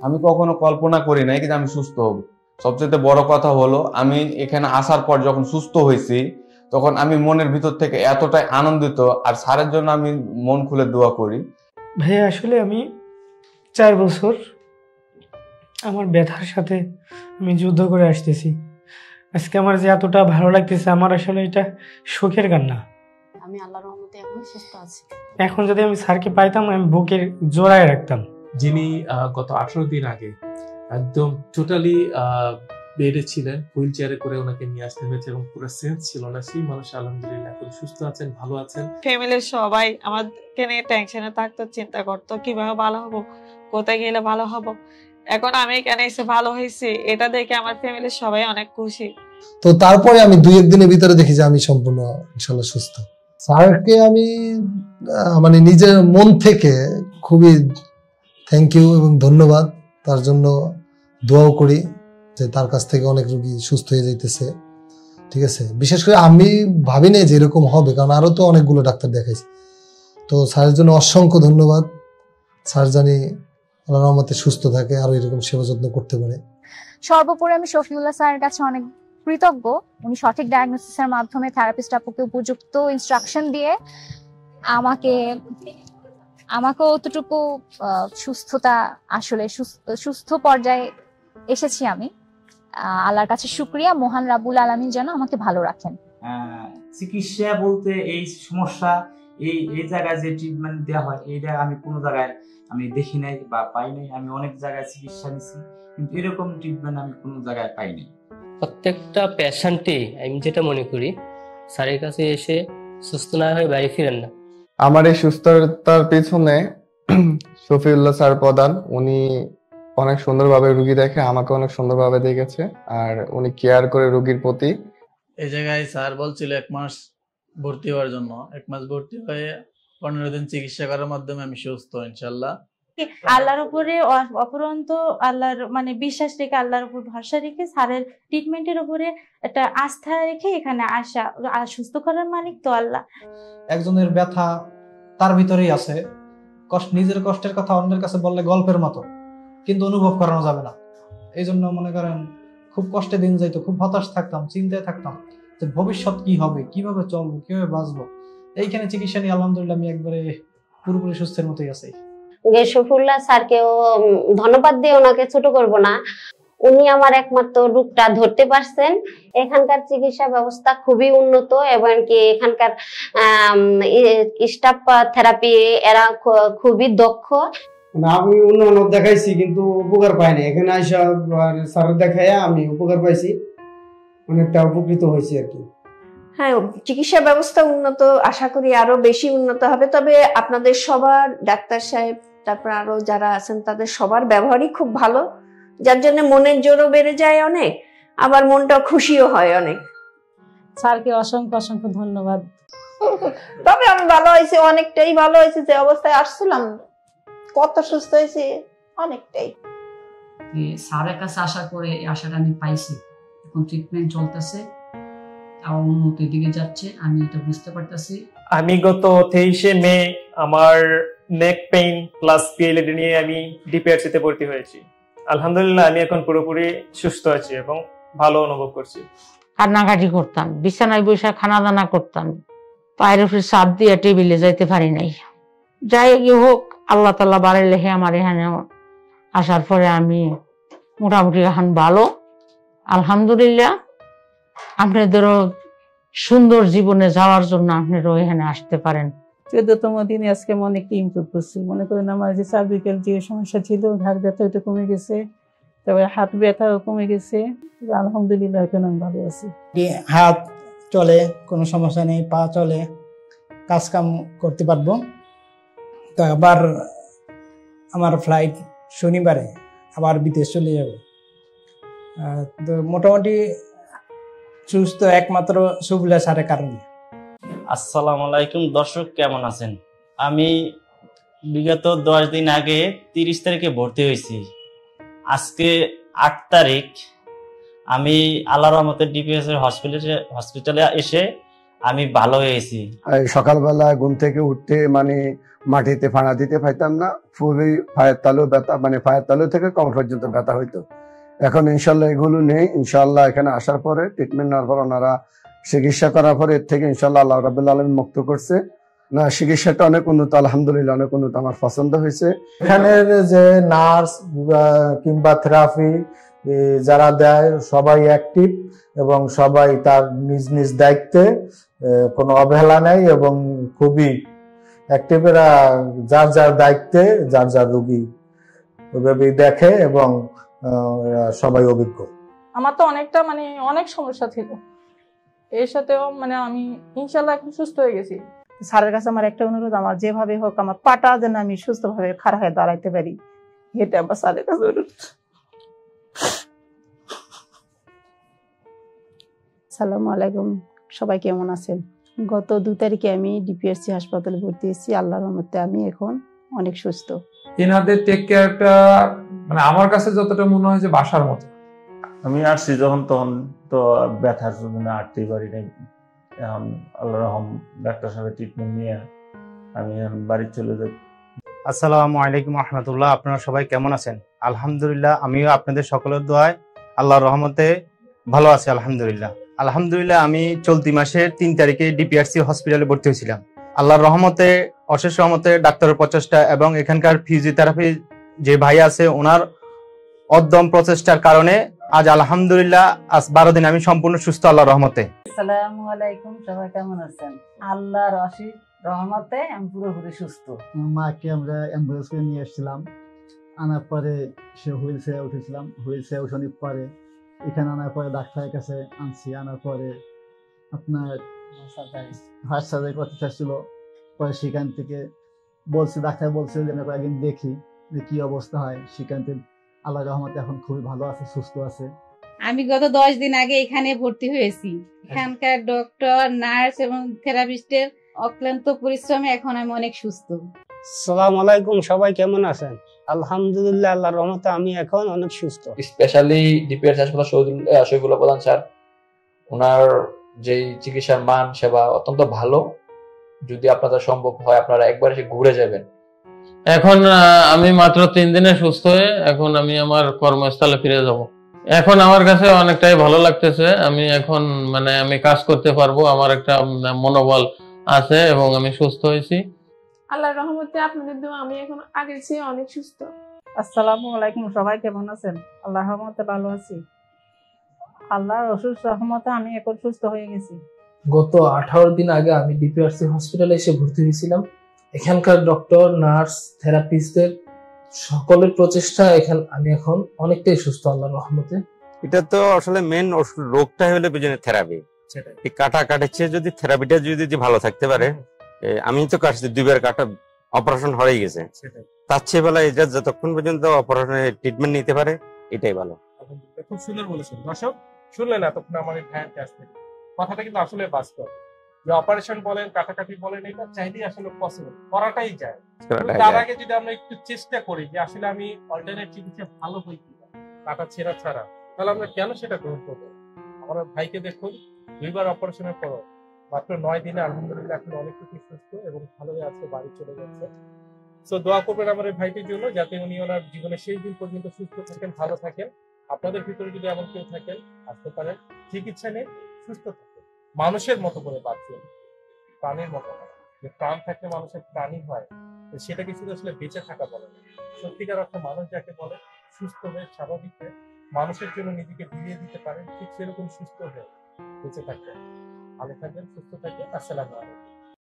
আমি কখনো কল্পনা করি নাই যে আমি সুস্থ হব। সবচেয়ে বড় কথা হলো আমি এখানে আসার পর যখন সুস্থ হয়েছি তখন আমি মনের ভিতর থেকে এতটাই আনন্দিত, আর স্যারের জন্য আমি মন খুলে দোয়া করি। ভাইয়া আসলে আমি 4 বছর আমার ব্যথার সাথে আমি যুদ্ধ করে আসতেছি। আজকে আমার যে এতটা ভালো লাগতেছে, আমার আসলে এটা সুখের কান্না। আমি আল্লাহর রহমতে এখন সুস্থ আছি। এখন যদি আমি স্যারকে পাইতাম আমি বুকের জোড়ায় রাখতাম। যিনি গত 18 দিন আগে একদম টোটালি বেডে ছিলেন, হুইল চেয়ারে করে ওনাকে নিয়ে আসতে হয়েছে এবং পুরো সেন্স ছিল না, সেই মানুষ আলহামদুলিল্লাহ এখন সুস্থ আছেন, ভালো আছেন। ফ্যামিলির সবাই আমাকে নিয়ে টেনশনে থাকতো, চিন্তা করতো কিভাবে ভালো হবো, কোথায় গেলে ভালো হবো। এখন আমি এখানে এসে ভালো হয়েছি, এটা দেখে আমার ফ্যামিলির সবাই অনেক খুশি। তো তারপরে আমি 2-1 দিনের ভিতরে দেখি যে আমি সম্পূর্ণ ইনশাআল্লাহ সুস্থ। স্যারকে আমি মানে নিজের মন থেকে খুবই থ্যাংক ইউ এবং ধন্যবাদ, তার জন্য দোয়াও করি যে তার কাছ থেকে অনেক রোগী সুস্থ হয়ে যাইতেছে। ঠিক আছে, বিশেষ করে আমি ভাবি নাই যে এরকম হবে, কারণ আরো তো অনেকগুলো ডাক্তার দেখাইছে। তো স্যারের জন্য অসংখ্য ধন্যবাদ। স্যার জানি আল্লাহর রহমতে সুস্থ থাকে, আরো এরকম সেবা যত্ন করতে পারে। সর্বোপরি আমি শফিউল্লাহ স্যারের কাছে অনেক কৃতজ্ঞ। উনি সঠিক ডায়াগনোসিসের মাধ্যমে থেরাপিস্ট আপুকে উপযুক্ত ইনস্ট্রাকশন দিয়ে আমাকে অতটুকু সুস্থতা, আসলে সুস্থ পর্যায়ে এসেছি আমি। আল্লাহর কাছে শুকরিয়া, মহান রাব্বুল আলামিন যেন আমাকে ভালো রাখেন। চিকিৎসা বলতে এই সমস্যা, এই জায়গায় যে ট্রিটমেন্ট দেওয়া হয়, এইটা আমি কোনো জায়গায় আমি দেখি নাই বা পাই নাই। আমি অনেক জায়গায় চিকিৎসা নিছি, কিন্তু এরকম ট্রিটমেন্ট আমি কোনো জায়গায় পাইনি। প্রত্যেকটা পেশেন্টে আমি যেটা মনে করি, স্যারের কাছে এসে সুস্থ না হয়ে বাড়ি ফিরেন না। আমার এই সুস্থতার পিছনে শফিউল্লাহ স্যার প্রধান, উনি অনেক সুন্দরভাবে রোগী দেখে, আমাকে অনেক সুন্দরভাবে দেখেছে, আর উনি কেয়ার করে রোগীর প্রতি। এই জায়গায় স্যার বলছিল 1 মাস ভর্তি হওয়ার জন্য। 1 মাস ভর্তি হয়ে 15 দিন চিকিৎসা করার মাধ্যমে আমি সুস্থ ইনশাল্লাহ। আল্লাহর উপরে অপরন্ত আল্লাহর মানে বিশ্বাস রেখে, আল্লাহর উপর ভরসা রেখে, স্যারের ট্রিটমেন্টের উপরে একটা আস্থা রেখে এখানে আসা। সুস্থ করার মালিক তো আল্লাহ। একজনের ব্যথা তার ভিতরেই আছে, নিজের কষ্টের কথা অন্যের কাছে বললে গল্পের মতো, কিন্তু অনুভব করানো যাবে না। এই জন্য মনে করেন খুব কষ্টে দিন যাইতো, খুব হতাশ থাকতাম, চিন্তায় থাকতাম যে ভবিষ্যৎ কি হবে, কিভাবে চলবো, কিভাবে বাঁচবো। এইখানে চিকিৎসা নিয়ে আলহামদুলিল্লাহ আমি একবারে পুরোপুরি সুস্থের মতোই আছি। শফিউল্লাহ স্যারকেও ধন্যবাদ দিয়ে ওনাকে ছোট করব না। উনি আমার একমাত্র রোগটা ধরতে পারছেন। এখানকার চিকিৎসা ব্যবস্থা খুবই উন্নত এবং কি এখানকার স্টাফ থেরাপি এরা খুবই দক্ষ। আমি অন্য দেখাইছি কিন্তু উপকার পাইনি, এখানে আইসা স্যার দেখাইয়া আমি উপকার পাইছি, অনেকটা উপকৃত হয়েছি আর কি। হ্যাঁ, চিকিৎসা ব্যবস্থা উন্নত, আশা করি আরো বেশি উন্নত হবে। তবে আপনাদের সবার, ডাক্তার সাহেব, তারপর আরো যারা আছেন তাদের সবার ব্যবহারই খুব ভালো, যার জন্য মনের জোরও বেড়ে যায় অনেক, আবার মনটা খুশিও হয় অনেক। স্যারকে অসংখ্য অসংখ্য ধন্যবাদ। তবে আমি ভালো হয়েছি, অনেকটাই ভালো হয়েছে। যে অবস্থায় আসছিলাম, কত সুস্থ হয়েছি অনেকটাই। স্যারের কাছে আশা করে এই আশাটা আমি পাইছি। এখন ট্রিটমেন্ট চলতেছে, আমার উন্নতির দিকে যাচ্ছে, আমি এটা বুঝতে পারতেছি। আমি গত 23শে মে আমার নেক পেইন প্লাস পিএলএডি নিয়ে আমি ডিপিআরসি তে ভর্তি হয়েছি। আলহামদুলিল্লাহ আমি এখন পুরোপুরি সুস্থ আছি এবং ভালো অনুভব করছি। কান্নাকাটি করতাম, বিছানায় বসে খানা দানা করতাম, পায়ের উপরে চাপ দিয়ে টেবিলে যাইতে পারি নাই। যাই হোক, আল্লাহ তাআলা বাড়ি লেখে আমার এখানে আসার পরে আমি মোটামুটি এখন ভালো আলহামদুলিল্লাহ। আপনাদেরও সুন্দর জীবনে যাওয়ার জন্য আপনারাও এখানে আসতে পারেন। 14তম দিনে আজকে আমি অনেকটা ইমপ্রুভ করছি। মনে করেন আমার যে সার্ভিক্যাল যে সমস্যা ছিল, ঘাড় ব্যথা, ওইটা কমে গেছে, তারপরে হাত ব্যথাও কমে গেছে। আলহামদুলিল্লাহ এখন আমি ভালো আছি। হাত চলে, কোনো সমস্যা নেই, পা চলে, কাজ কাম করতে পারবো। তো আবার আমার ফ্লাইট শনিবারে, আবার বিদেশ চলে যাব। তো মোটামুটি সুস্থ একমাত্র শফিউল্লাহ স্যারের কারণে। আসসালামু আলাইকুম দর্শক, কেমন আছেন? আমি বিগত 10 দিন আগে 30 তারিখে ভর্তি হয়েছি। আজকে 8 তারিখ। আমি আল্লাহর রহমতে ডিপিএস এর হসপিটালে এসে আমি ভালো হয়েছি। এই সকালবেলা ঘুম থেকে উঠতে মানে মাটিতে ফানা দিতে পাইতাম না, খুবই পায়ের তালু ব্যথা, মানে পায়ের তালু থেকে কমর পর্যন্ত ব্যথা হইতো। এখন ইনশাল্লাহ এগুলো নেই। ইনশাল্লাহ এখানে আসার পরে ট্রিটমেন্ট নেওয়ার পর ওনারা চিকিৎসা করার পরে এর থেকে ইনশাল্লাহ আল্লাহ রাব্বুল আলামিন মুক্ত করছে। না, চিকিৎসাটা অনেক উন্নত, আলহামদুলিল্লাহ অনেক উন্নত, আমার পছন্দ হয়েছে। এখানের যে নার্স কিংবা থেরাপি যারা দেয় সবাই অ্যাক্টিভ এবং সবাই তার নিজ নিজ দায়িত্বে, কোনো অবহেলা নেই এবং খুবই অ্যাক্টিভ। এরা যার যার দায়িত্বে যার যার রোগী ওইভাবে দেখে এবং সবাই অভিজ্ঞ। আমার তো অনেকটা মানে অনেক সমস্যা ছিল, এর সাথেও মানে আমি ইনশাল্লাহ এখন সুস্থ হয়ে গেছি। স্যারের কাছে আমার একটা অনুরোধ, আমার যেভাবে হোক আমার পাটা যেন আমি সুস্থভাবে খাড়া হয়ে দাঁড়াইতে পারি, এটা আমার স্যারের কাছে অনুরোধ। আসসালামু আলাইকুম, সবাই কেমন আছেন? গত 2 তারিখে আমি ডিপিএসসি হাসপাতালে ভর্তি হয়েছি। আল্লাহর রহমতে আমি এখন অনেক সুস্থ। এনাদের টেক কেয়ারটা মানে আমার কাছে যতটা মনে হয় যে বাসার মতো। আমি আসছি যখন তখন তো ব্যথার জন্য আটতেই পারি নাই। এখন আল্লাহ রহম ডাক্তার সাহেবের ট্রিটমেন্ট নিয়ে আমি এখন বাড়ি চলে যাই। আসসালামু আলাইকুম রহমতুল্লাহ, আপনারা সবাই কেমন আছেন? আলহামদুলিল্লাহ, আমিও আপনাদের সকলের দোয়ায় আল্লাহর রহমতে ভালো আছি আলহামদুলিল্লাহ। আলহামদুলিল্লাহ, আমি চলতি মাসের 3 তারিখে ডিপিআরসি হসপিটালে ভর্তি হয়েছিলাম। আল্লাহর রহমতে, অশেষ রহমতে, ডাক্তারের প্রচেষ্টা এবং এখানকার ফিজিওথেরাপি যে ভাই আছে ওনার উদ্যম প্রচেষ্টার কারণে আজ আলহামদুলিল্লাহ আজ 12 দিন আমি সম্পূর্ণ সুস্থ আল্লাহর রহমতে। আসসালামু আলাইকুম, সবাই কেমন আছেন? আল্লাহর অশেষ রহমতে আমি পুরোপুরি সুস্থ। মাকে আমরা অ্যাম্বুলেন্স করে নিয়ে এসেছিলাম, আনার পরে সে হুইল চেয়ারে উঠেছিলাম, হুইল চেয়ারে উঠানোর পরে এখানে আনার পরে ডাক্তারের কাছে আনছি। আনার পরে আপনার হার্ট সার্জারি করতে চাচ্ছিল, পরে সেখান থেকে বলছে, ডাক্তার বলছে যে আমি কয়েকদিন দেখি যে কি অবস্থা হয়। সেখান থেকে আল্লাহ রহমতে এখন খুবই ভালো আছে, সুস্থ আছে। আমি গত 10 দিন আগে এখানে ভর্তি হয়েছি। এখানকার ডক্টর, নার্স এবং থেরাপিস্টের অক্লান্ত পরিশ্রমে এখন আমি অনেক সুস্থ। আসসালামু আলাইকুম, সবাই কেমন আছেন? আলহামদুলিল্লাহ, আল্লাহর রহমতে আমি এখন অনেক সুস্থ। স্পেশালি ডিপিআরসি হাসপাতাল শহীদুল্লাহ প্রধান স্যার, ওনার যে চিকিৎসার মান সেবা অত্যন্ত ভালো। যদি আপনাদের সম্ভব হয় আপনারা একবার এসে ঘুরে যাবেন। এখন আমি মাত্র 3 দিনে সুস্থ হয়ে এখন আমি আমার কর্মস্থলে ফিরে যাব। এখন আমার কাছে অনেকটাই ভালো লাগতেছে। আমি এখন মানে আমি কাজ করতে পারবো, আমার একটা মনোবল আছে এবং আমি সুস্থ হয়েছি। আল্লাহর রহমতে আপনাদের দোয়া আমি এখন আগের চেয়ে অনেক সুস্থ। আসসালামু আলাইকুম, সবাই কেমন আছেন? আল্লাহর রহমতে ভালো আছি। আল্লাহর অশেষ রহমতে আমি এখন সুস্থ হয়ে গেছি। গত 18 দিন আগে আমি ডিপিআরসি হসপিটালে এসে ভর্তি হয়েছিলাম। এখানকার ডক্টর, নার্স, থেরাপিস্টদের সকলের প্রচেষ্টা আমি এখন অনেকটাই সুস্থ আল্লাহর রহমতে। এটা তো আসলে মেন রোগটা হলো পেছনে থেরাপি। এই কাটা কাটাচ্ছে যদি থেরাপিটা যদি ভালো থাকতে পারে, আমি তো কাটছি 2 বার কাটা অপারেশন হয়ে গেছে, তার চেয়ে বেলা এটা যতক্ষণ পর্যন্ত অপারেশনের ট্রিটমেন্ট নিতে পারে এটাই ভালো। খুব সুন্দর বলেছেন। দর্শক শুনলেন এতক্ষণ আমার এই ভাইয়ের কাছ থেকে, কথাটা কিন্তু আসলে বাস্তব। যে অপারেশন বলেন, কাটাকাটি বলেন, এটা চাইলেই আসলে পসিবল, করাটাই যায়। তার আগে যদি আমরা একটু চেষ্টা করি যে আসলে আমি অল্টারনেট চিকিৎসা ভালো হই কিনা, কাটা ছেঁড়া ছাড়া, তাহলে আমরা কেন সেটা গ্রহণ করবো? আমার ভাইকে দেখুন, 2 বার অপারেশনের পর মাত্র 9 দিনে আলহামদুলিল্লাহ এখন অনেকটুকু সুস্থ এবং ভালো আছে, বাড়ি চলে যাচ্ছে। সো দোয়া করবেন আমার এই ভাইটির জন্য, যাতে উনি ওনার জীবনের শেষ দিন পর্যন্ত সুস্থ থাকেন, ভালো থাকেন। আপনাদের ভিতরে যদি এমন কেউ থাকেন, আসতে পারেন, চিকিৎসা নেই, সুস্থ থাকেন, মানুষের মতো করে বাঁচুন, প্রাণীর মতো। যে প্রাণ থাকলে মানুষের প্রাণী হয়, সেটাকে শুধু আসলে বেঁচে থাকা বলে না। সত্যিকার অর্থে মানুষ যাকে বলে সুস্থ হয়ে স্বাভাবিক হয়ে মানুষের জন্য নিজেকে বিলিয়ে দিতে পারেন, ঠিক সেরকম সুস্থ হয়ে বেঁচে থাকবেন। ভালো থাকবেন, সুস্থ থাকবেন। আসসালামু আলাইকুম।